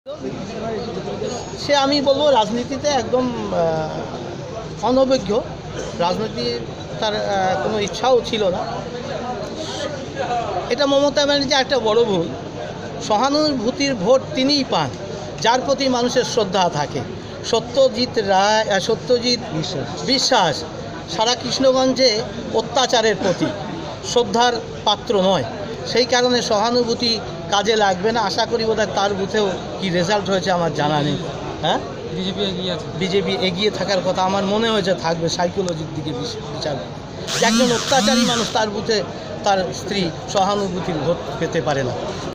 সে আমি বলবো রাজনীতিতে একদম অনভিজ্ঞ। রাজনীতি তার কোনো ইচ্ছাও ছিল না। এটা মমতা ব্যানার্জি একটা বড় ভুল। সহানুভূতির ভোট তিনিই পান যার প্রতি মানুষের শ্রদ্ধা থাকে। সত্যজিৎ বিশ্বাস সারা কৃষ্ণগঞ্জে অত্যাচারের প্রতি শ্রদ্ধার পাত্র নয়, সেই কারণে সহানুভূতি কাজে লাগবে না। আশা করি বোধহয় তার বুথেও কি রেজাল্ট হয়েছে আমার জানা নেই। হ্যাঁ, বিজেপি এগিয়ে থাকার কথা আমার মনে হয়েছে থাকবে সাইকোলজির দিকে বিচার। একজন অত্যাচারী মানুষ তার বুথে তার স্ত্রী সহানুভূতির ভোট পেতে পারে না।